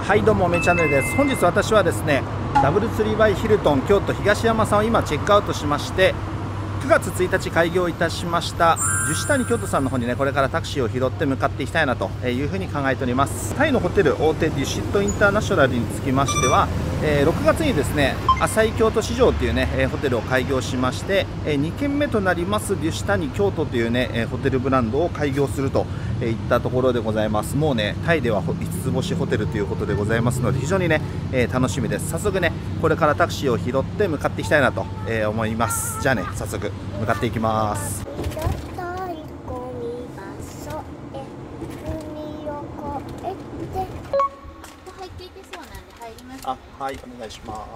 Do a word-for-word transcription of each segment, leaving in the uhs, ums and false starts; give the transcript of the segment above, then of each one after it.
はい、どうもめチャンネルです。本日私はですね、ダブルツリーバイヒルトン京都東山さんを今チェックアウトしまして、くがつついたち開業いたしました樹脂谷京都さんの方にね、これからタクシーを拾って向かっていきたいなというふうに考えております。タイのホテル大手デュシットインターナショナルにつきましては、えー、ろくがつにですね、浅井京都市場というね、えー、ホテルを開業しまして、えー、にけんめとなりますデュシ谷京都というね、えー、ホテルブランドを開業するといったところでございます。もうね、タイではいつつぼしホテルということでございますので、非常にね、えー、楽しみです。早速ね、これからタクシーを拾って向かっていきたいなと、えー、思います。じゃあね、早速向かっていきます。あ、はい、お願いします。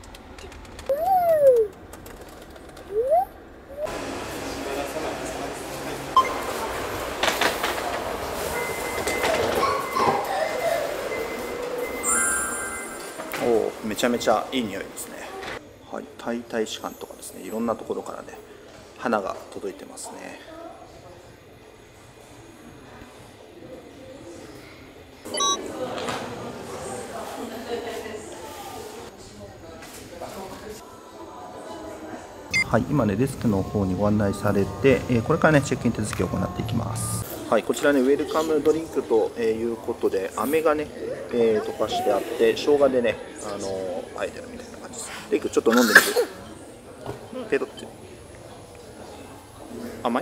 おお、めちゃめちゃいい匂いですね。はい、タイ大使館とかですね、いろんなところからね、花が届いてますね。はい、今ね、デスクの方にご案内されて、えー、これからね、チェックイン手続きを行っていきます。はい、こちらね、ウェルカムドリンクということで、飴がね、えー、溶かしてあって、生姜でね、あのー、あえてるみたいな感じです。レイク、ちょっと飲んでみる。ペロって。甘い？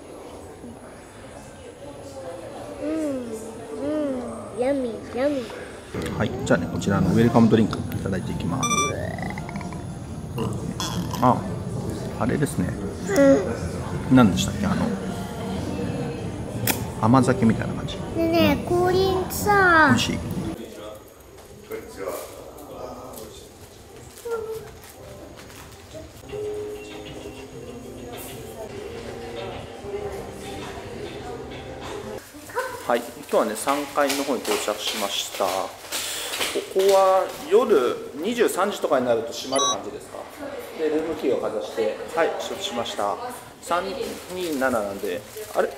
うん、うん、ヤミヤミ。 はい、じゃあね、こちらのウェルカムドリンクいただいていきます。あ、あれですね。うん、何でしたっけ、あの甘酒みたいな感じ。 でね、氷さ。 美味しい。はい、今日はね、さんがいの方に到着しました。ここは夜にじゅうさんじとかになると閉まる感じですか？で、ルームキーをかざして、はい、承知しました。さんにーなななんで、あれ？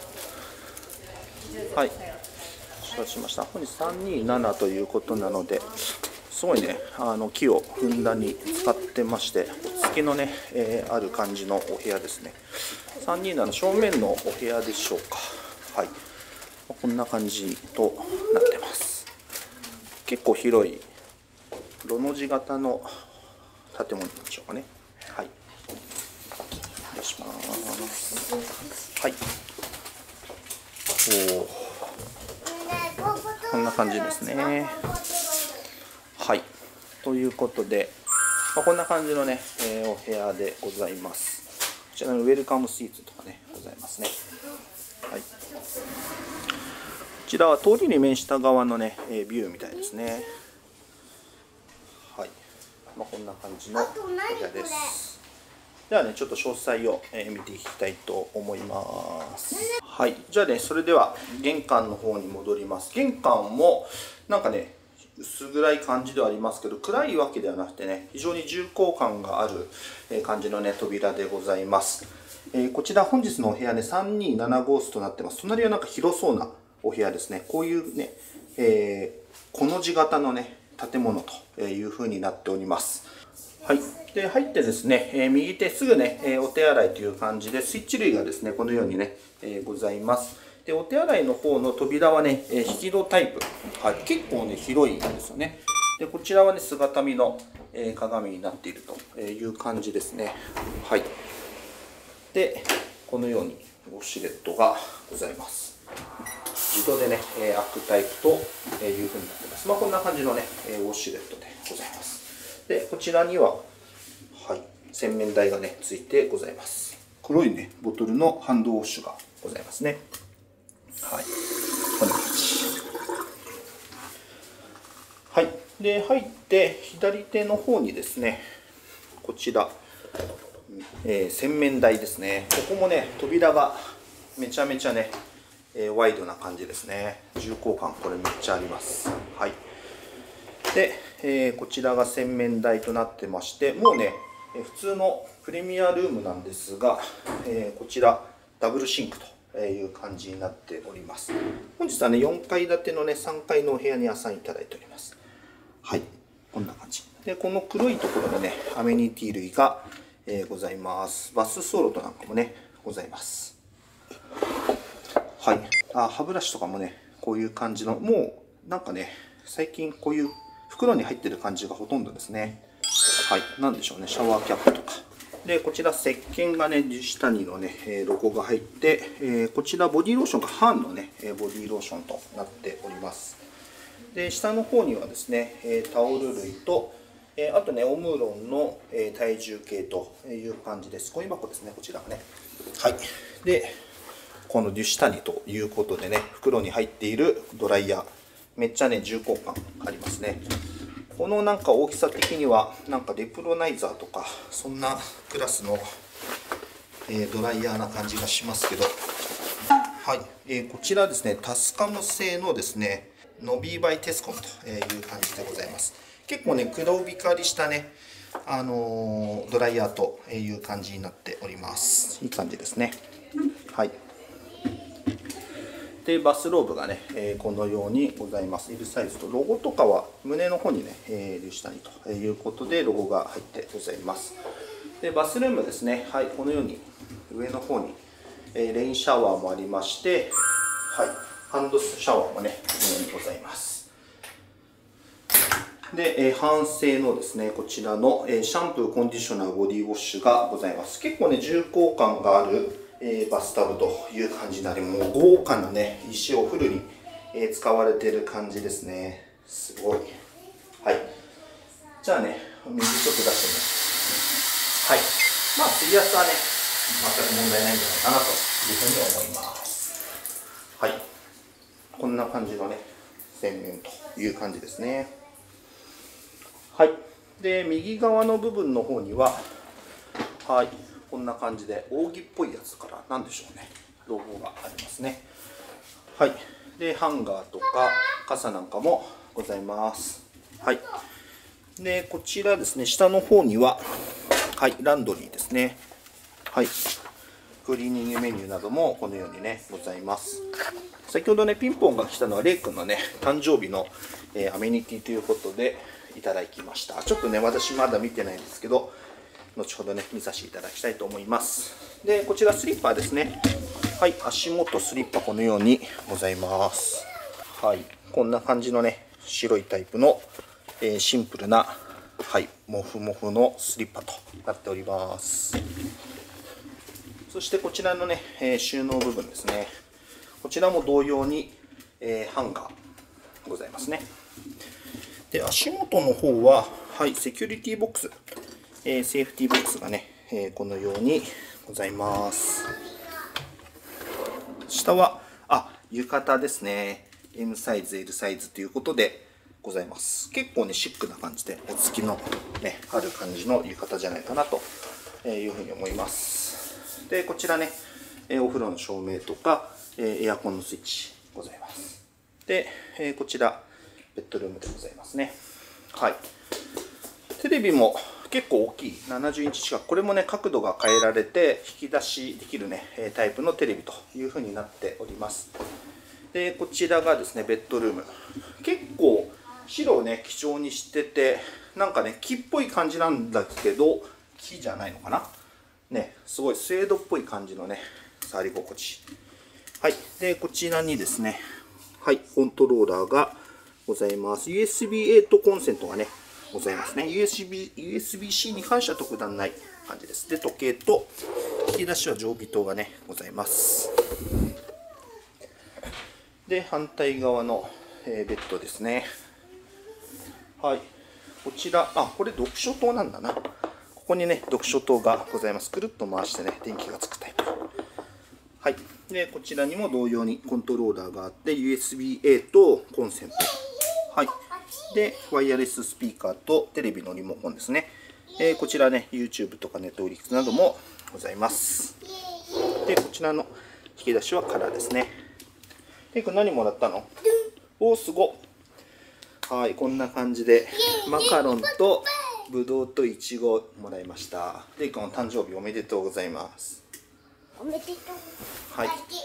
はい、承知しました。本日さんにーななということなので、すごいね、あの木をふんだんに使ってまして、落ち着きのね、えー、ある感じのお部屋ですね。さんにーなな正面のお部屋でしょうか。はい。こんな感じとなってます。結構広いロの字型の建物でしょうかね。はい。出します。はい。おお。こんな感じですね。はい。ということで、まあ、こんな感じのね、えー、お部屋でございます。こちらのウェルカムスイーツとかね、ございますね。はい。こちらは通りに面した側のね、えー、ビューみたいですね。はい。まあ、こんな感じのお部屋です。ではね、ちょっと詳細を、えー、見ていきたいと思います。はい。じゃあね、それでは玄関の方に戻ります。玄関もなんかね、薄暗い感じではありますけど、暗いわけではなくてね、非常に重厚感がある感じのね、扉でございます。えー、こちら本日のお部屋ね、さんにーなな号室となってます。隣はなんか広そうなお部屋ですね。こういうね、えー、この字型のね、建物という風になっております。はい。で、入ってですね、えー、右手すぐね、えー、お手洗いという感じで、スイッチ類がですね、このようにね、えー、ございます。で、お手洗いの方の扉はね、えー、引き戸タイプ。はい。結構ね、広いんですよね。で、こちらはね、姿見の、えー、鏡になっているという感じですね。はい。で、このようにウォシュレットがございます。自動でね、えー、開くタイプという風になってます。まあ、こんな感じのね、ウォシュレットでございます。で、こちらには、はい、洗面台がね、ついてございます。黒いね、ボトルのハンドウォッシュがございますね。はい。こんな感じ。はい。で、入って、左手の方にですね、こちら、えー、洗面台ですね。ここもね、扉がめちゃめちゃね、えー、ワイドな感じですね。重厚感、これめっちゃあります。はい。で、えー、こちらが洗面台となってまして、もうね、えー、普通のプレミアルームなんですが、えー、こちらダブルシンクという感じになっております。本日はねよんかい建てのねさんがいのお部屋にアサインいただいております。はい、こんな感じで、この黒いところでねアメニティ類が、えー、ございます。バスソルトなんかもねございます。はい、あ歯ブラシとかもねこういう感じの、もうなんかね最近こういう袋に入ってる感じがほとんどですね。はい、なんでしょうね、シャワーキャップとかで、こちら石鹸がね樹脂谷のねロゴが入って、えー、こちらボディローションがハンのねボディローションとなっております。で下の方にはですねタオル類と、あとねオムロンの体重計という感じです。コイン箱ですね、こちらがね。はい、でこの樹脂谷ということでね袋に入っているドライヤー、めっちゃね重厚感ありますね。このなんか大きさ的にはなんかレプロナイザーとかそんなクラスの、えー、ドライヤーな感じがしますけど、はい、えー、こちらですねタスカム製のですねノビーバイテスコムという感じでございます。結構ね黒光りしたねあのー、ドライヤーという感じになっております。いい感じですね。はい。でバスローブがね、えー、このようにございます。L サイズとロゴとかは胸の方にね、えー、粒子谷ということでロゴが入ってございます。でバスルームですね、はい、このように上の方に、えー、レインシャワーもありまして、はい、ハンドシャワーもねこのようにございます。で、えー、半製のですねこちらの、えー、シャンプーコンディショナーボディウォッシュがございます。結構ね重厚感があるえー、バスタブという感じになり、もう豪華なね石をフルに、えー、使われている感じですね。すごい。はい、じゃあね水ちょっと出してみます。はい、まあ水圧はね全く問題ないんじゃないかなというふうに思います。はい、こんな感じのね洗面という感じですね。はい、で右側の部分の方にははいこんな感じで扇っぽいやつからなんでしょうねロゴがありますね。はい、でハンガーとか傘なんかもございます。はい、でこちらですね下の方にははいランドリーですね。はい、クリーニングメニューなどもこのようにねございます。先ほどねピンポンが来たのはレイ君のね誕生日の、えー、アメニティということでいただきました。ちょっとね私まだ見てないんですけど後ほどね見させていただきたいと思います。でこちらスリッパですね。はい、足元スリッパこのようにございます。はい、こんな感じのね白いタイプの、えー、シンプルなはいモフモフのスリッパとなっております。そしてこちらのね、えー、収納部分ですね。こちらも同様に、えー、ハンガーございますね。で足元の方ははいセキュリティボックス、えー、セーフティーボックスがね、えー、このようにございます。下はあ浴衣ですね。 エム サイズ エル サイズということでございます。結構ねシックな感じでお付きのねある感じの浴衣じゃないかなというふうに思います。でこちらねお風呂の照明とかエアコンのスイッチございます。でこちらベッドルームでございますね。はい、テレビも結構大きいななじゅうインチ近く、これもね角度が変えられて引き出しできるねタイプのテレビという風になっております。でこちらがですねベッドルーム、結構白をね基調にしててなんかね木っぽい感じなんだけど木じゃないのかなね、すごいスウェードっぽい感じのね触り心地。はい、でこちらにですねはいコントローラーがございます。 ユーエスビーエイト コンセントがねございますね。 ユーエスビー、ユーエスビー-C に関しては特段ない感じです。で時計と引き出しは常備灯がねございます。で反対側の、えー、ベッドですね。はい、こちらあこれ読書灯なんだな。ここにね読書灯がございます。くるっと回してね電気がつくタイプ。はい、でこちらにも同様にコントローラーがあって ユーエスビーエイト コンセント、はい、でワイヤレススピーカーとテレビのリモコンですね。えー、こちらね YouTube とか Netflix などもございます。でこちらの引き出しはカラーですね。でこれ何もらったの？おーすごっ。はい、こんな感じでマカロンとぶどうといちごもらいました。レイ君の誕生日おめでとうございます。 おめでとう。 はい、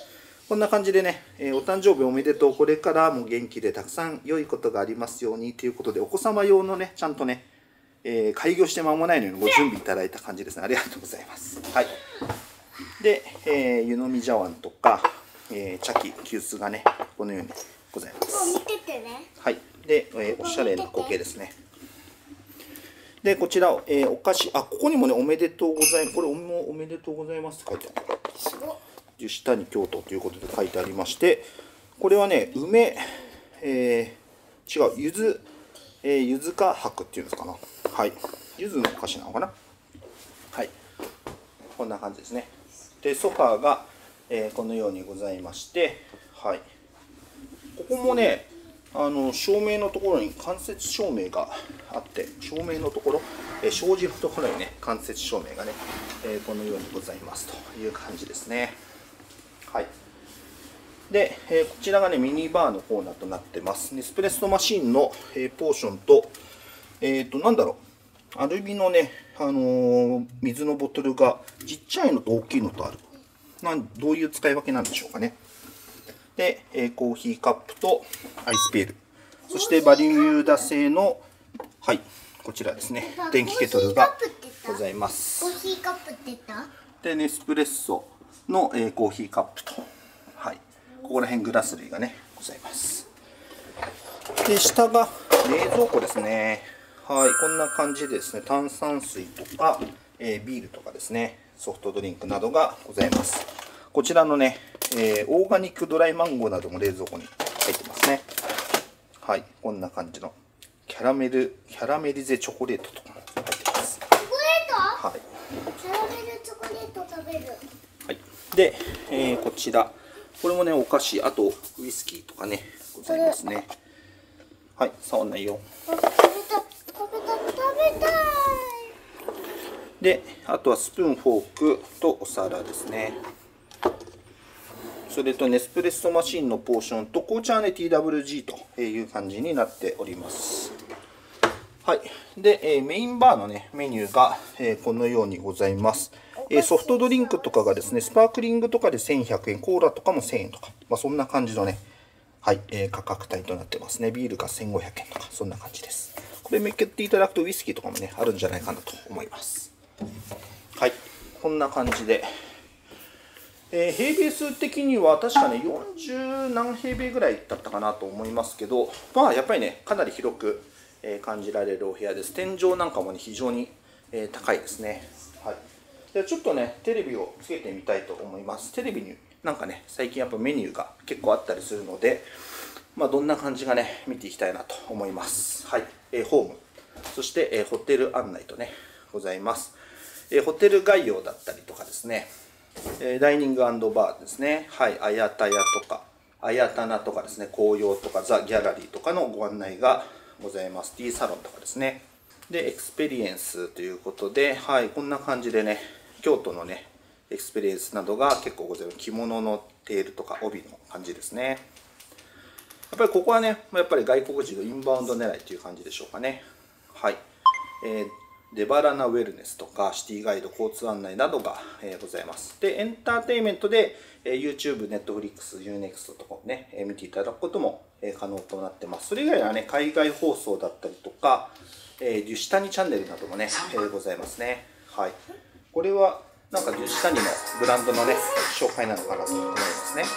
こんな感じでね、えー、お誕生日おめでとう。これからも元気でたくさん良いことがありますようにということで、お子様用のね、ちゃんとね、えー、開業して間もないのにご準備いただいた感じですね。ありがとうございます。はい。で、えー、湯飲み茶碗とか、えー、茶器、急須がね、このようにございます。 見ててね。 はい。で、えー、おしゃれな苔ですね。で、こちら、えー、お菓子、あ、ここにもね、おめでとうございます。これ、おもおめでとうございますって書いてある。 すごっ。 樹下に京都ということで書いてありまして、これはね、梅、えー、違う、ゆず、えー、ゆずか白っていうんですかな。はい。ゆずのお菓子なのかな。はい。こんな感じですね。で、ソファーが、えー、このようにございまして、はい。ここもね、あの照明のところに間接照明があって、照明のところ、えー、障子のところにね、間接照明がね、えー、このようにございますという感じですね。はい。で、えー、こちらがね、ミニバーのコーナーとなってます。ネスプレッソマシンの、えー、ポーションと、えっと、なんだろう、アルビのね、あのー、水のボトルがちっちゃいのと大きいのとある。なんどういう使い分けなんでしょうかね。で、えー、コーヒーカップとアイスペール。そしてバリューダ製の、はい、こちらですね、電気ケトルがございます。 コーヒーカップって言った？ で、ネスプレッソの、えー、コーヒーカップと、はい、ここら辺グラス類がね、ございます。で、下が冷蔵庫ですね。はい、こんな感じでですね、炭酸水とか、えー、ビールとかですね、ソフトドリンクなどがございます。こちらのね、えー、オーガニックドライマンゴーなども冷蔵庫に入ってますね。はい、こんな感じのキャラメル、キャラメリゼチョコレートとかも入ってます。 チョコレート？ はい。 キャラメルチョコレート食べる。 はい。で、えー、こちら、これもね、お菓子、あとウイスキーとかね、ございますね。はい、触んないよ。 食べた、食べた、食べたい。 で、あとはスプーン、フォークとお皿ですね。それとネスプレッソマシンのポーションと紅茶はね ティーダブリュージー という感じになっております。はい。で、えー、メインバーのね、メニューが、えー、このようにございます。えー、ソフトドリンクとかがですね、スパークリングとかでせんひゃくえん、コーラとかもせんえんとか、まあ、そんな感じのね、はい、えー、価格帯となってますね。ビールがせんごひゃくえんとか、そんな感じです。これめくっていただくとウイスキーとかもね、あるんじゃないかなと思います。はい。こんな感じで。えー、平米数的には確かねよんじゅう何平米ぐらいだったかなと思いますけど、まあやっぱりねかなり広く、えー、感じられるお部屋です。天井なんかもね非常に、えー、高いですね。はい。でちょっとねテレビをつけてみたいと思います。テレビになんかね最近やっぱメニューが結構あったりするので、まあどんな感じがね見ていきたいなと思います。はい。えー、ホーム、そして、えー、ホテル案内とねございます。えー、ホテル概要だったりとかですね。ダイニング&バーですね。はい。あやたやとか、あやたなとかですね、紅葉とか、ザ・ギャラリーとかのご案内がございます。ティーサロンとかですね。で、エクスペリエンスということで、はい。こんな感じでね、京都のね、エクスペリエンスなどが結構ございます。着物のテールとか帯の感じですね。やっぱりここはね、やっぱり外国人のインバウンド狙いという感じでしょうかね。はい。えーデバラナウェルネスとかシティガイド、交通案内などが、えー、ございます。で、エンターテインメントで、えー、YouTube、Netflix、ユーネクスト とかをね、えー、見ていただくことも、えー、可能となってます。それ以外はね、海外放送だったりとか、えー、デュシタニチャンネルなどもね、えー、ございますね。はい。これは、なんかデュシタニのブランドのね、紹介なのかなと思いますね。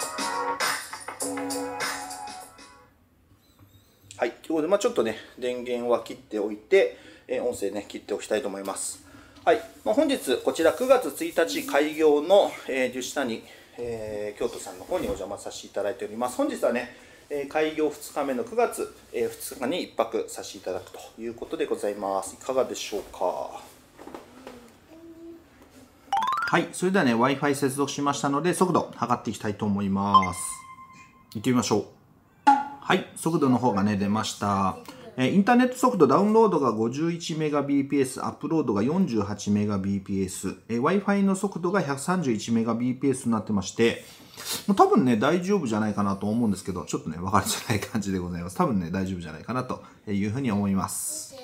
はい。ということで、まあちょっとね、電源は切っておいて、音声ね、切っておきたいと思います。はい。まあ、本日、こちらくがつついたち開業の、えー、デュシタニ、えー、京都さんの方にお邪魔させていただいております。本日はね、えー、開業ふつかめのくがつ、えー、ふつかにいっぱくさせていただくということでございます。いかがでしょうか。はい。それではね、Wi-Fi 接続しましたので、速度測っていきたいと思います。行ってみましょう。はい。速度の方がね、出ました。インターネット速度ダウンロードが ごじゅういちメガビーピーエス、アップロードが よんじゅうはちメガビーピーエス、Wi-Fi の速度が ひゃくさんじゅういちメガビーピーエス になってまして、もう多分ね、大丈夫じゃないかなと思うんですけど、ちょっとね、分かりづらい感じでございます。多分ね、大丈夫じゃないかなというふうに思います。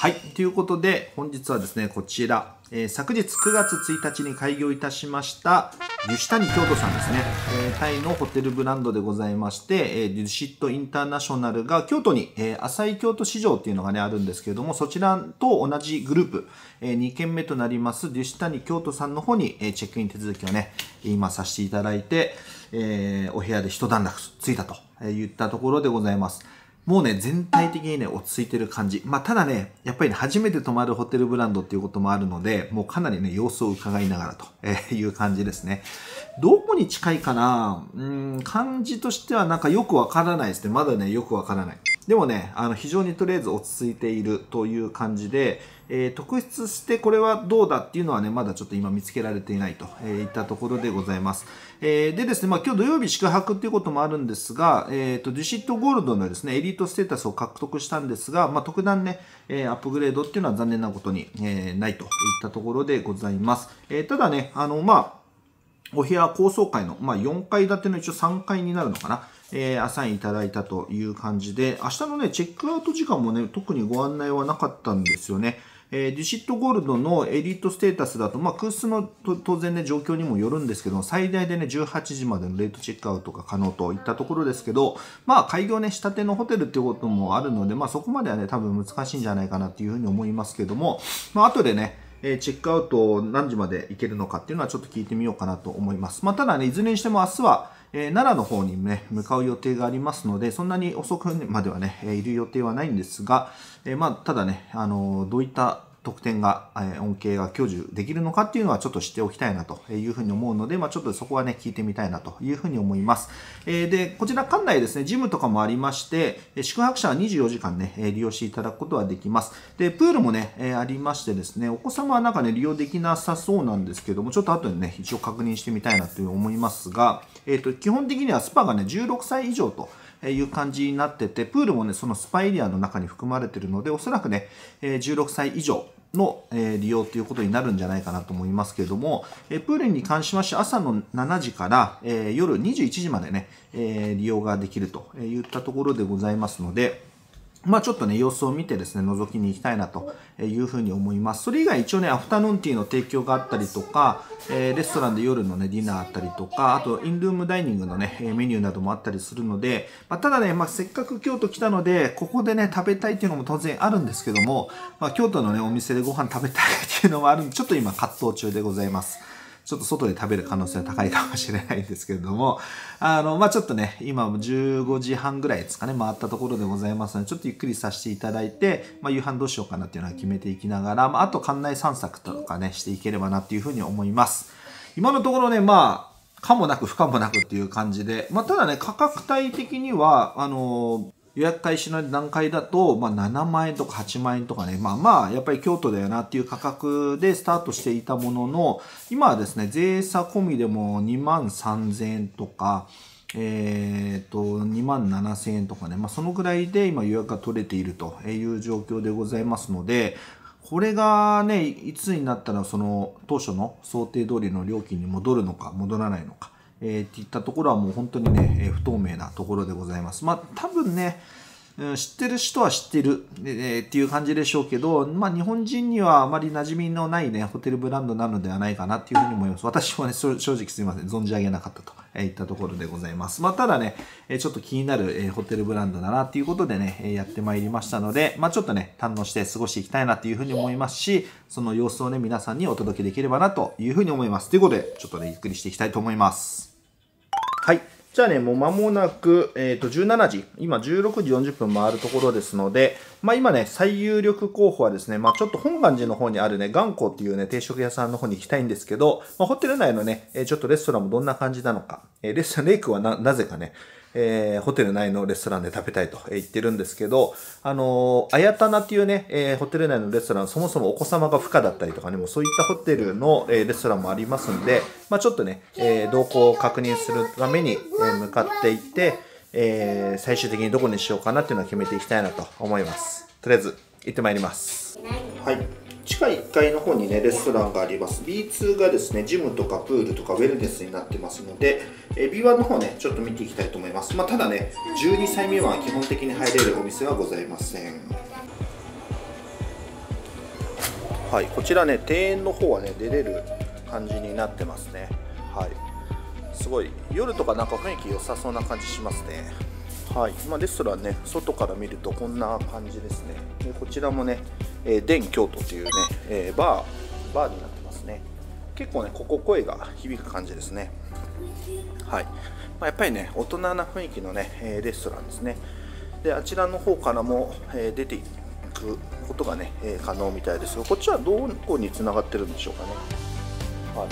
はい。ということで、本日はですね、こちら、えー、昨日くがつついたちに開業いたしました、デュシタニ京都さんですね。えー、タイのホテルブランドでございまして、えー、デュシットインターナショナルが京都に、えー、浅井京都市場っていうのがね、あるんですけれども、そちらと同じグループ、えー、にけんめとなります、デュシタニ京都さんの方に、えー、チェックイン手続きをね、今させていただいて、えー、お部屋で一段落ついたといったところでございます。もうね、全体的にね、落ち着いてる感じ。まあ、ただね、やっぱりね、初めて泊まるホテルブランドっていうこともあるので、もうかなりね、様子を伺いながらという感じですね。どこに近いかなうーん、感じとしてはなんかよくわからないですね。まだね、よくわからない。でもね、あの、非常にとりあえず落ち着いているという感じで、えー、特筆してこれはどうだっていうのはね、まだちょっと今見つけられていないといったところでございます。えー、でですね、まあ今日土曜日宿泊っていうこともあるんですが、えっと、デュシットゴールドのですね、エリートステータスを獲得したんですが、まあ特段ね、えー、アップグレードっていうのは残念なことに、えー、ないといったところでございます。えー、ただね、あの、まあ、お部屋高層階の、まあ、よんかい建ての一応さんかいになるのかな。えー、アサインいただいたという感じで、明日のね、チェックアウト時間もね、特にご案内はなかったんですよね。えー、デュシットゴールドのエリートステータスだと、まあ、空室の当然ね、状況にもよるんですけど、最大でね、じゅうはちじまでのレートチェックアウトが可能といったところですけど、まあ、開業ね、したてのホテルっていうこともあるので、まあ、そこまではね、多分難しいんじゃないかなっていうふうに思いますけども、まあ、後でね、えー、チェックアウト何時まで行けるのかっていうのはちょっと聞いてみようかなと思います。まあ、ただね、いずれにしても明日は、えー、奈良の方にね、向かう予定がありますので、そんなに遅くまではね、えー、いる予定はないんですが、えー、まあ、ただね、あのー、どういった得点が、えー、恩恵が享受できるのかっていうのはちょっと知っておきたいなというふうに思うので、まあ、ちょっとそこはね、聞いてみたいなというふうに思います。えー、で、こちら館内ですね、ジムとかもありまして、宿泊者はにじゅうよじかんね、利用していただくことはできます。で、プールもね、えー、ありましてですね、お子様はなんかね、利用できなさそうなんですけども、ちょっと後でね、一応確認してみたいなと思いますが、えっと、基本的にはスパがね、じゅうろくさい以上と、いう感じになってて、プールもね、そのスパエリアの中に含まれているので、おそらくね、じゅうろくさい以上の利用ということになるんじゃないかなと思いますけれども、プールに関しまして朝のしちじから夜にじゅういちじまでね、利用ができるといったところでございますので、まあちょっとね、様子を見てですね、覗きに行きたいなというふうに思います。それ以外一応ね、アフタヌーンティーの提供があったりとか、えー、レストランで夜のね、ディナーあったりとか、あと、インルームダイニングのね、メニューなどもあったりするので、まあ、ただね、まあせっかく京都来たので、ここでね、食べたいっていうのも当然あるんですけども、まあ京都のね、お店でご飯食べたいっていうのもあるんで、ちょっと今葛藤中でございます。ちょっと外で食べる可能性は高いかもしれないんですけれども、あの、まあ、ちょっとね、今もじゅうごじはんぐらいですかね、回ったところでございますので、ちょっとゆっくりさせていただいて、まあ、夕飯どうしようかなっていうのは決めていきながら、まあ、あと館内散策とかね、していければなっていうふうに思います。今のところね、まあ、可もなく不可もなくっていう感じで、まあ、ただね、価格帯的には、あの、予約開始の段階だと、まあ、ななまんえんとかはちまんえんとかね、まあまあ、やっぱり京都だよなっていう価格でスタートしていたものの、今はですね、税差込みでもにまんさんぜんえんとか、えっと、にまんななせんえんとかね、まあそのぐらいで今予約が取れているという状況でございますので、これがね、いつになったらその当初の想定通りの料金に戻るのか戻らないのか、えー、っていったところはもう本当にね、えー、不透明なところでございます。まあ多分ね、うん、知ってる人は知ってる、えー、っていう感じでしょうけど、まあ日本人にはあまり馴染みのないね、ホテルブランドなのではないかなっていうふうに思います。私はね、正直すいません、存じ上げなかったといったところでございます。まあただね、ちょっと気になるホテルブランドだなっていうことでね、やってまいりましたので、まあちょっとね、堪能して過ごしていきたいなっていうふうに思いますし、その様子をね、皆さんにお届けできればなというふうに思います。ということで、ちょっとね、ゆっくりしていきたいと思います。はい。じゃあね、もう間もなく、えっと、じゅうしちじ、今じゅうろくじよんじゅっぷん回るところですので、まあ今ね、最有力候補はですね、まあちょっと本願寺の方にあるね、元光っていうね、定食屋さんの方に行きたいんですけど、まあホテル内のね、ちょっとレストランもどんな感じなのか、レストラン、レイクはな、なぜかね、えー、ホテル内のレストランで食べたいと言ってるんですけど、あのー、あやたなっていうね、えー、ホテル内のレストラン、そもそもお子様が不可だったりとかね、もうそういったホテルの、えー、レストランもありますんで、まあちょっとね、えー、動向を確認するために、えー、向かっていって、えー、最終的にどこにしようかなっていうのを決めていきたいなと思います。とりあえず、行ってまいります。はい。地下いっかいの方にね、レストランがあります。ビーツー がですね、ジムとかプールとかウェルネスになってますので、え ビーワン の方ね、ちょっと見ていきたいと思います。まあ、ただね、じゅうにさい未満は基本的に入れるお店はございません。 はい、こちらね、庭園の方はね、出れる感じになってますね。はい、すごい夜とかなんか雰囲気良さそうな感じしますね。はい、まあ、レストランね、外から見るとこんな感じですね。でこちらもね、えー、電京都というね、えー、バーバーになってますね。結構ね、ここ声が響く感じですね。はい、まあ、やっぱりね、大人な雰囲気のね、えー、レストランですね。であちらの方からも、えー、出ていくことがね、えー、可能みたいですが、こっちはどこにつながってるんでしょうかね。はい、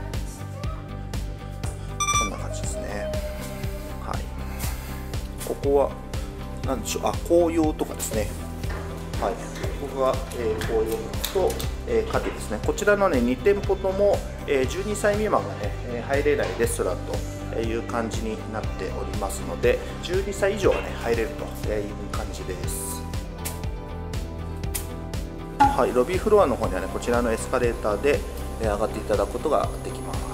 こんな感じですね。はい、ここは何でしょう、あ、紅葉とかですね。はい、ここが、えー、紅葉と、えー、カティですね。こちらのね、に店舗とも、えー、じゅうにさい未満がね、えー、入れないレストランという感じになっておりますので、じゅうにさい以上はね、入れるという感じです。はい、ロビーフロアの方にはね、こちらのエスカレーターで上がっていただくことができます。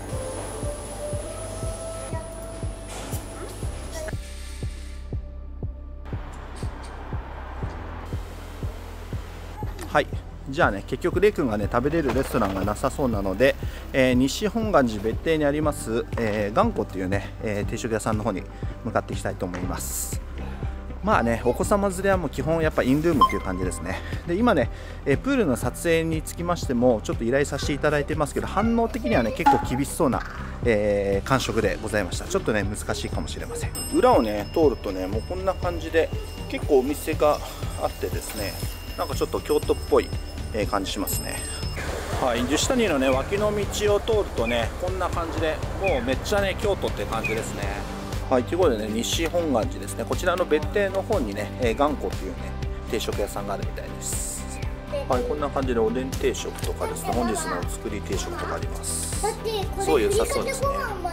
はい、じゃあね、結局レイ君がね、食べれるレストランがなさそうなので、えー、西本願寺別邸にあります、えー、頑固っていうね、えー、定食屋さんの方に向かっていきたいと思います。まあね、お子様連れはもう基本やっぱインルームっていう感じですね。で今ね、えー、プールの撮影につきましてもちょっと依頼させていただいてますけど、反応的にはね結構厳しそうな、えー、感触でございました。ちょっとね難しいかもしれません。裏をね通るとね、もうこんな感じで結構お店があってですね、なんかちょっと京都っぽい感じしますね。はい、樹下にのね脇の道を通るとね、こんな感じでもうめっちゃね京都って感じですね。はい、ということでね、西本願寺ですね、こちらの別邸の方にね、えー、頑固っていうね定食屋さんがあるみたいです。はい、こんな感じでおでん定食とかですね、本日のお作り定食とかあります。すごい良さそうですね。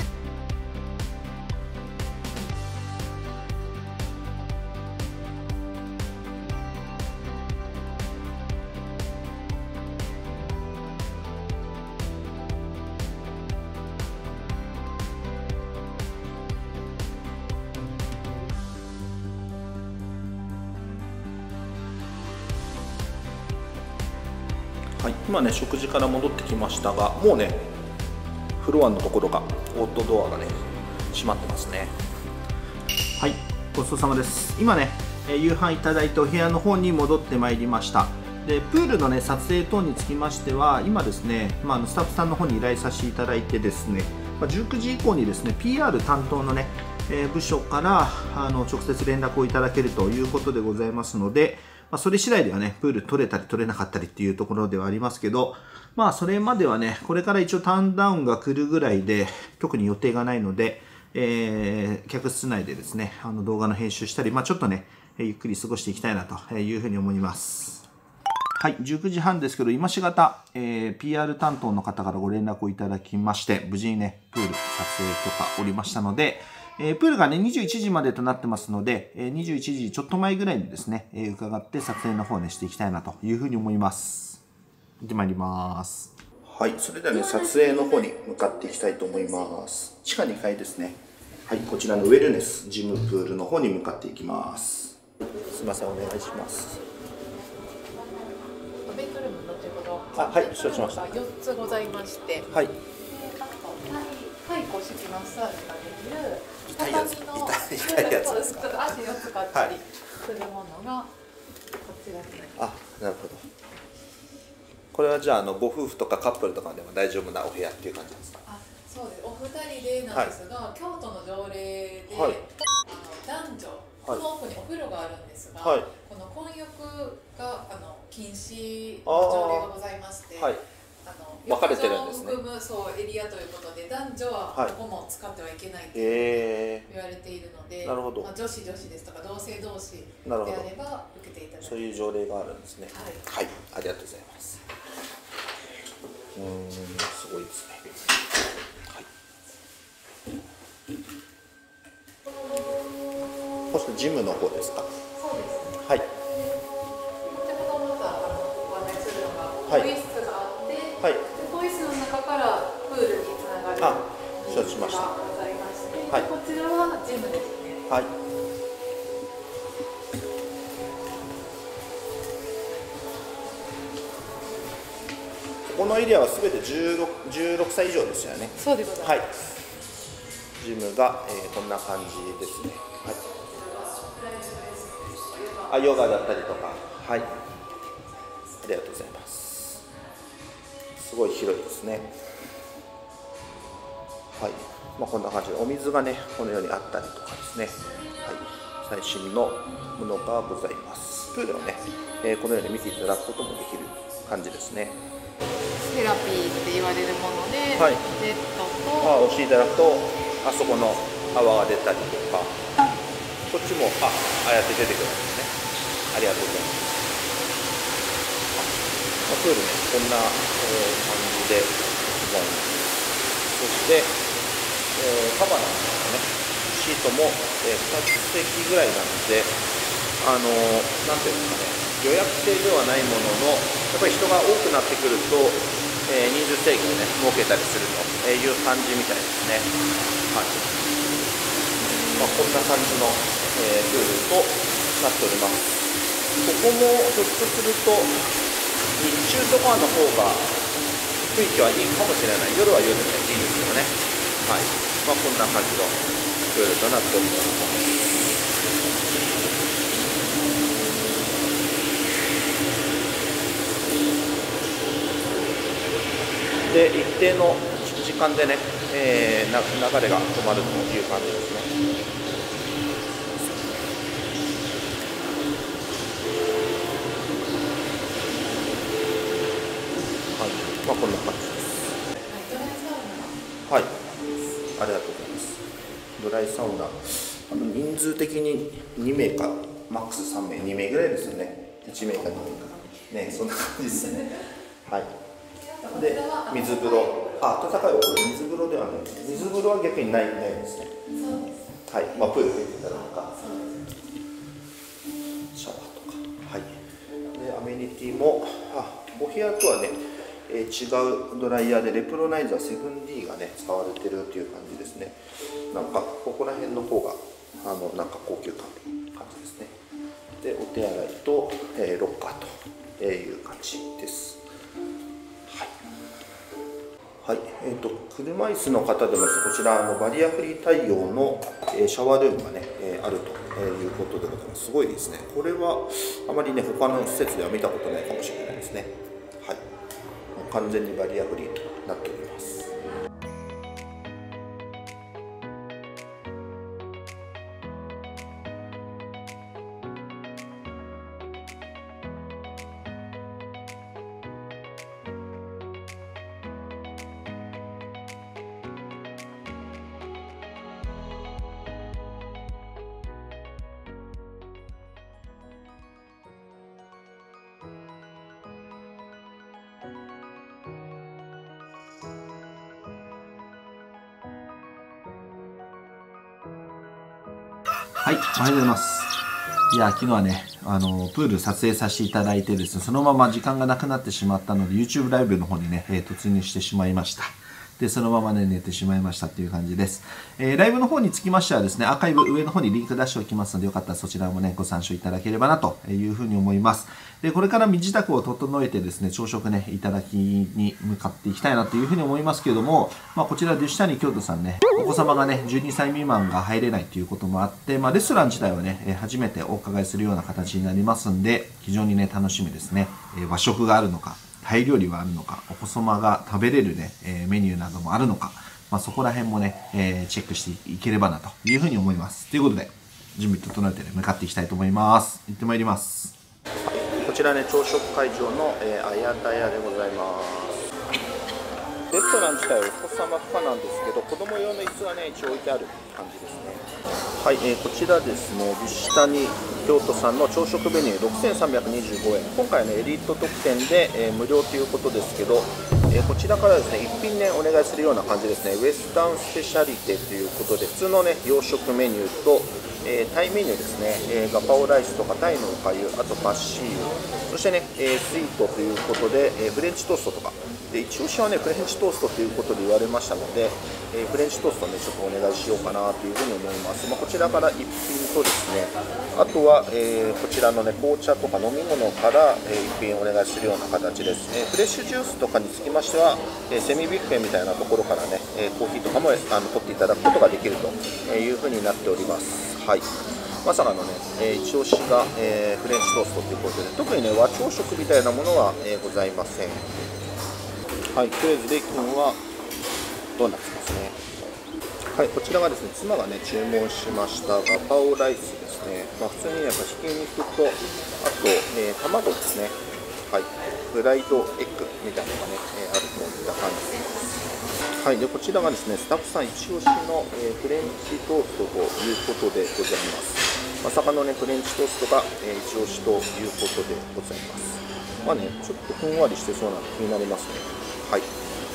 はい、今ね食事から戻ってきましたが、もうねフロアのところがオートドアがね閉まってますね。はい、ごちそうさまです。今ね夕飯いただいてお部屋の方に戻ってまいりました。でプールのね撮影等につきましては今ですね、まあ、スタッフさんの方に依頼させていただいてですね、まあ、じゅうくじ以降にですね ピーアール 担当のね、えー、部署からあの直接連絡をいただけるということでございますので、まあ、それ次第ではね、プール取れたり取れなかったりっていうところではありますけど、まあそれまではね、これから一応ターンダウンが来るぐらいで、特に予定がないので、えー、客室内でですね、あの動画の編集したり、まあちょっとね、ゆっくり過ごしていきたいなというふうに思います。はい、じゅうくじはんですけど、今しがた、えー、ピーアール 担当の方からご連絡をいただきまして、無事にね、プール撮影とかおりましたので、えー、プールがね、にじゅういちじまでとなってますので、えー、にじゅういちじちょっと前ぐらいにですね、えー、伺って撮影の方をね、していきたいなというふうに思います。行ってまいります。はい、それではね、撮影の方に向かっていきたいと思います。地下にかいですね。はい、こちらのウェルネスジムプールの方に向かっていきます。すみません、お願いします。 ベッドルーム後ほどあ、はい、承知しました。 よっつございまして、 はい。 はい、骨式マッサージができる痛いやつ、 畳の痛いやつですか。 ちょっと足を使ったりするものがこちらになります。 あ、なるほど。これはじゃあ、あのご夫婦とかカップルとかでも大丈夫なお部屋っていう感じですか。 あ、そうです。お二人でなんですが、はい、京都の条例で、はい、あの男女この奥にお風呂があるんですが、はい、この混浴があの禁止の条例がございまして、はい、あの分かれてるんですね。 浴場を含むそうエリアということで男女はどこも使ってはいけないと言われているので、なるほど、まあ、女子女子ですとか同性同士であれば受けていただける、 そういう条例があるんですね。はい、はい、ありがとうございます。うーん、すごいですね。はい。そしてジムの方ですか。 そうですね。 はい。 先ほどまたご案内するのが更衣室があって、はい、更衣室の中からプールにつながる承知しました。 がございまして、 はい、 こちらはジムですね。 はい。 このエリアはすべてじゅうろく、じゅうろくさい以上ですよね。 そうでございます。 はい。ジムが、えー、こんな感じですね。はい。あ、ヨガだったりとか、はい。ありがとうございます。すごい広いですね。はい。まあ、こんな感じでお水がね、このようにあったりとかですね。はい。最新のものがございます。プールをね、えー、このように見ていただくこともできる感じですね。 セラピーって言われるもので、 はい、 ジェットと、 あ、押していただくとあそこの泡が出たりとか、こっちもあああやって出てくるんですね。ありがとうございます。まあ、プールね、こんな、えー、感じでございます。そして、えー、カバーなんですけどね、シートも、えー、ふたつせきぐらいなので、あのー、なんていうんですかね、予約制ではないものの、やっぱり人が多くなってくると、えー、人数制限をね、設けたりするという感じみたいですね。はい。まあ、こんな感じの、えー、プールとなっております。ここもひょっとすると、日中とかの方が雰囲気はいいかもしれない。夜は夜でいいですけどね。はい。まあ、こんな感じのプールとなっております。で一定の時間でね、えー、な流れが止まるという感じですね。はい、まあこんな感じです。はい、ありがとうございます。ドライサウナ、あの人数的ににめいかマックスさんめい、にめいぐらいですよね。いちめいかにめいかね、そんな感じですね。はい。で水風呂、あ、温かいお風呂、水風呂ではない、水風呂は逆にないないですね。はい、まあプール入ってたりとか、シャワーとか、はい。でアメニティも、あ、お部屋とはね、えー、違うドライヤーでレプロナイザー セブンディー がね使われてるっていう感じですね。なんかここら辺の方があのなんか高級感の感じですね。でお手洗いと、えー、ロッカーという感じです。はい、えーと、車椅子の方でもこちらのバリアフリー対応の、えー、シャワールームがね、えー、あるということでございます。すごいですね。これはあまりね他の施設では見たことないかもしれないですね。はい、完全にバリアフリーとなっております。はい、おはようございます。いや、昨日はね、あの、プール撮影させていただいてですね、そのまま時間がなくなってしまったので、YouTube ライブの方にね、えー、突入してしまいました。で、そのままね、寝てしまいましたっていう感じです。えー、ライブの方につきましてはですね、アーカイブ上の方にリンク出しておきますので、よかったらそちらもね、ご参照いただければなというふうに思います。で、これから身支度を整えてですね、朝食ね、いただきに向かっていきたいなというふうに思いますけれども、まあ、こちら、デュシュタニ京都さんね、お子様がね、じゅうにさい未満が入れないということもあって、まあ、レストラン自体はね、初めてお伺いするような形になりますんで、非常にね、楽しみですね。和食があるのか、タイ料理はあるのか、お子様が食べれるね、メニューなどもあるのか、まあ、そこら辺もね、えー、チェックしていければなというふうに思います。ということで、準備整えて、ね、向かっていきたいと思います。行ってまいります。はい、こちらね、朝食会場の、えー、あやたやでございます。レストラン自体はお子様とかなんですけど、子供用の椅子がね、一応置いてある感じですね。はい、えー、こちらですね、デュシュタニ京都さんの朝食メニューろくせんさんびゃくにじゅうごえん。今回ね、エリート特典で、えー、無料ということですけど、えー、こちらからですね、一品ね、お願いするような感じですね。ウエスタンスペシャリテということで、普通のね、洋食メニューと、 えー、タイメニューですね、えー、ガパオライスとかタイのおかゆ、あとパッシーユ、そしてね、えー、スイートということで、えー、フレンチトーストとかで、一押しはねフレンチトーストということで言われましたので、えー、フレンチトーストねちょっとお願いしようかなというふうに思います。まあ、こちらから一品とですね、あとは、えー、こちらのね紅茶とか飲み物から、えー、一品お願いするような形です。えー、フレッシュジュースとかにつきましては、えー、セミビュッフェみたいなところからね、えー、コーヒーとかもあの取っていただくことができるというふうになっております。はい、まさかのね、えー、一押しが、えー、フレンチトーストということで、特にね和朝食みたいなものは、えー、ございません。はい、とりあえずレイ君はドーナツですね。はい、こちらがですね、妻がね注文しましたガパオライスですね。まあ、普通にやっぱひき肉と、あと、えー、卵ですね。はい、フライドエッグみたいなのがね、えー、あるといった感じです。はい、でこちらがですね、スタッフさん一押しの、えー、フレンチトーストということでございます。まさかのねフレンチトーストが、えー、一押しということでございます。まあね、ちょっとふんわりしてそうなの気になりますね。はい。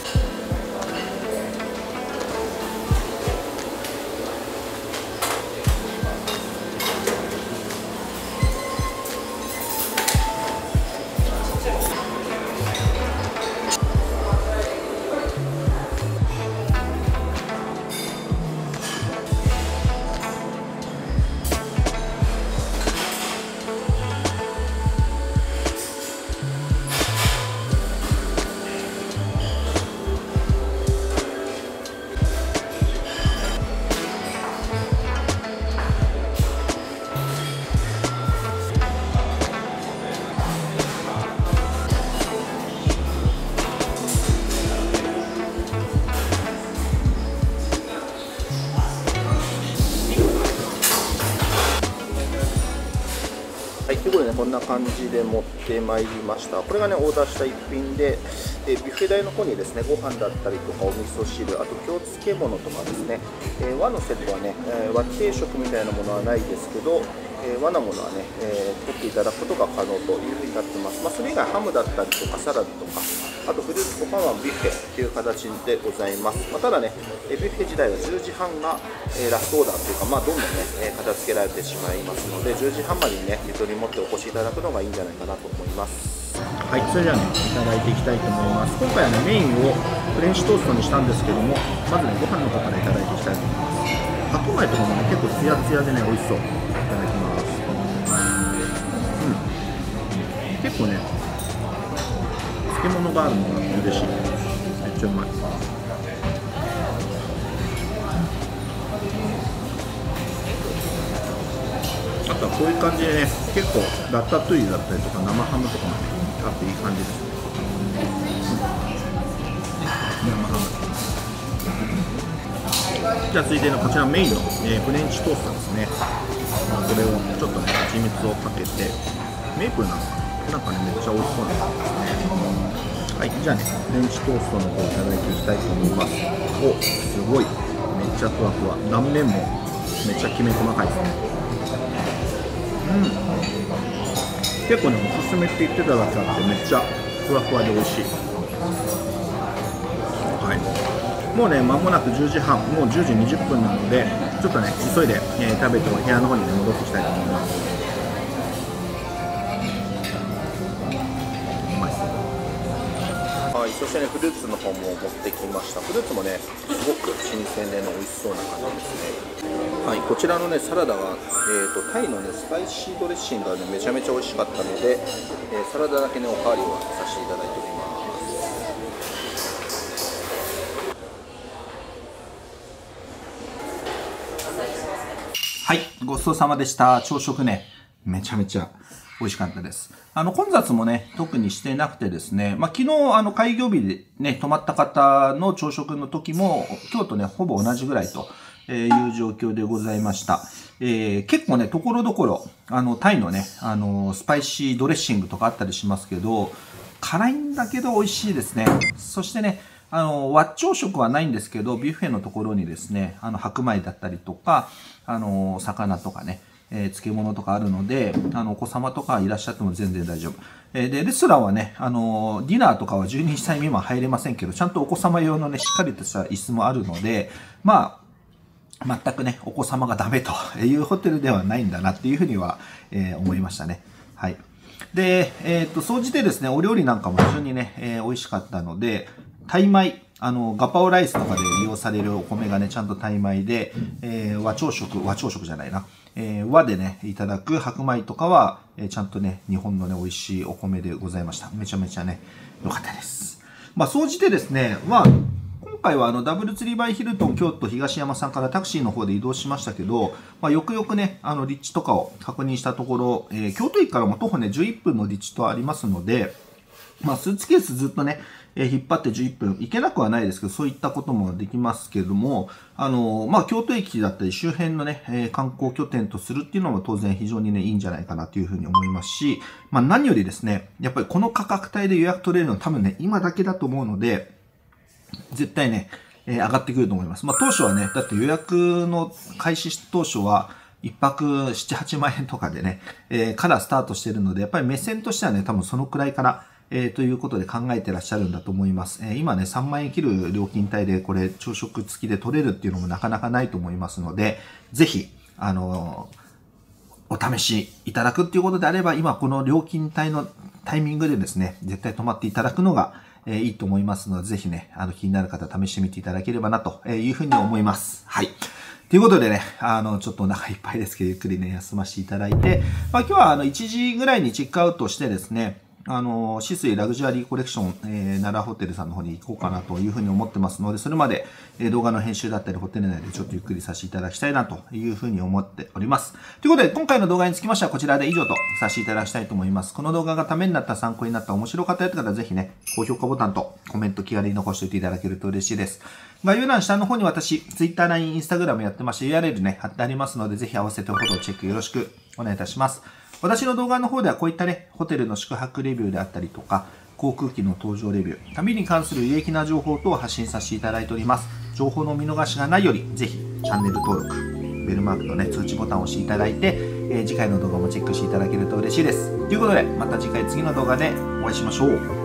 はい、ということでね、こんな感じで持ってまいりました。これがね、オーダーした一品で、えー、ビュッフェ台の方にですね、ご飯だったりとか、お味噌汁、あと京漬物とかですね、えー、和のセットはね、えー、和定食みたいなものはないですけど、えー、和なものはね、えー、取っていただくことが可能というふうになってます。まあ、それ以外ハムだったりとか、サラダとか、あとフルーツとかはビュッフェという形でございます。まあ、ただね、ビュッフェ自体はじゅうじはんが、えー、ラストオーダーというか、まあ、どんどんね、えー、片付けられてしまいますので、じゅうじはんまでにね、ゆとり持ってお越しいただくのがいいんじゃないかなと思います。はい、それではね、いただいていきたいと思います。今回はね、メインをフレンチトーストにしたんですけども、まずね、ご飯の方からいただいていきたいと思います。白米とかもね、結構ツヤツヤでね、美味しそう。いただきます。うん、結構ね、漬物があるのが嬉しい。めっちゃうまい。あとはこういう感じでね、結構ラタトゥイユだったりとか生ハムとかもね、あっていい感じですね。うん、生ハム。じゃあ続いてのこちらメインの、えー、フレンチトーストですね。まあ、これをちょっとね、蜂蜜をかけて、メープルなのかな、なんかね、めっちゃ美味しそうな感じですね。はい、じゃあね、フレンチトーストの方いただいていきたいと思います。お、すごい、めっちゃふわふわ、断面もめっちゃきめ細かいですね。うん、結構ね、おすすめって言ってただけあってめっちゃふわふわで美味しい。はい、もうね間もなくじゅうじはん、もうじゅうじにじゅっぷんなので、ちょっとね急いで、えー、食べてお部屋の方に、ね、戻っていきたいと思います。うまいっす。はい、そしてねフルーツの方も持ってきました。フルーツもねすごく新鮮でね美味しそうな感じですね。はい、こちらのねサラダは、えーと、タイのねスパイシードレッシングがねめちゃめちゃ美味しかったので、えー、サラダだけねおかわりをさせていただいております。はい、ごちそうさまでした。朝食ねめちゃめちゃ美味しかったです。あの混雑もね特にしてなくてですね、まあ、昨日あの開業日でね泊まった方の朝食の時も今日とねほぼ同じぐらいとえー、いう状況でございました。えー、結構ね、ところどころ、あの、タイのね、あの、スパイシードレッシングとかあったりしますけど、辛いんだけど美味しいですね。そしてね、あの、和朝食はないんですけど、ビュッフェのところにですね、あの、白米だったりとか、あの、魚とかね、えー、漬物とかあるので、あの、お子様とかいらっしゃっても全然大丈夫。えー、で、レストランはね、あの、ディナーとかはじゅうにさい未満入れませんけど、ちゃんとお子様用のね、しっかりとした椅子もあるので、まあ、 全くね、お子様がダメというホテルではないんだなっていうふうには、えー、思いましたね。はい。で、えっと、総じてですね、お料理なんかも非常にね、えー、美味しかったので、タイ米、あの、ガパオライスとかで利用されるお米がね、ちゃんとタイ米で、えー、和朝食、和朝食じゃないな、えー、和でね、いただく白米とかは、えー、ちゃんとね、日本のね、美味しいお米でございました。めちゃめちゃね、良かったです。まあ、総じてですね、まあ、今回はあのダブルツリーバイヒルトン京都東山さんからタクシーの方で移動しましたけど、まあ、よくよくね、あの立地とかを確認したところ、えー、京都駅からも徒歩ね、じゅういっぷんの立地とありますので、まあ、スーツケースずっとね、えー、引っ張ってじゅういっぷん、行けなくはないですけど、そういったこともできますけれども、あのー、まあ、京都駅だったり周辺のね、えー、観光拠点とするっていうのも当然非常にね、いいんじゃないかなというふうに思いますし、まあ、何よりですね、やっぱりこの価格帯で予約取れるのは多分ね、今だけだと思うので、絶対ね、えー、上がってくると思います。まあ、当初はね、だって予約の開始当初は、一泊なな、はちまん円とかでね、えー、からスタートしてるので、やっぱり目線としてはね、多分そのくらいから、えー、ということで考えてらっしゃるんだと思います。えー、今ね、さんまん円切る料金帯でこれ朝食付きで取れるっていうのもなかなかないと思いますので、ぜひ、あのー、お試しいただくっていうことであれば、今この料金帯のタイミングでですね、絶対泊まっていただくのが、えー、いいと思いますので、ぜひね、あの、気になる方試してみていただければな、というふうに思います。はい。ということでね、あの、ちょっとお腹いっぱいですけど、ゆっくりね、休ませていただいて、まあ今日はあの、いちじぐらいにチェックアウトしてですね、あの、シスイラグジュアリーコレクション、えー、奈良ホテルさんの方に行こうかなというふうに思ってますので、それまで、えー、動画の編集だったり、ホテル内でちょっとゆっくりさせていただきたいなというふうに思っております。ということで、今回の動画につきましてはこちらで以上とさせていただきたいと思います。この動画がためになった、参考になった、面白かったよって方はぜひね、高評価ボタンとコメント気軽に残しておいていただけると嬉しいです。概要欄下の方に私、Twitter、ライン、Instagram やってまして、ユーアールエル ね、貼ってありますので、ぜひ合わせてフォローチェックよろしくお願いいたします。私の動画の方ではこういったね、ホテルの宿泊レビューであったりとか、航空機の搭乗レビュー、旅に関する有益な情報等を発信させていただいております。情報のお見逃しがないより、ぜひチャンネル登録、ベルマークのね、通知ボタンを押していただいて、えー、次回の動画もチェックしていただけると嬉しいです。ということで、また次回次の動画でお会いしましょう。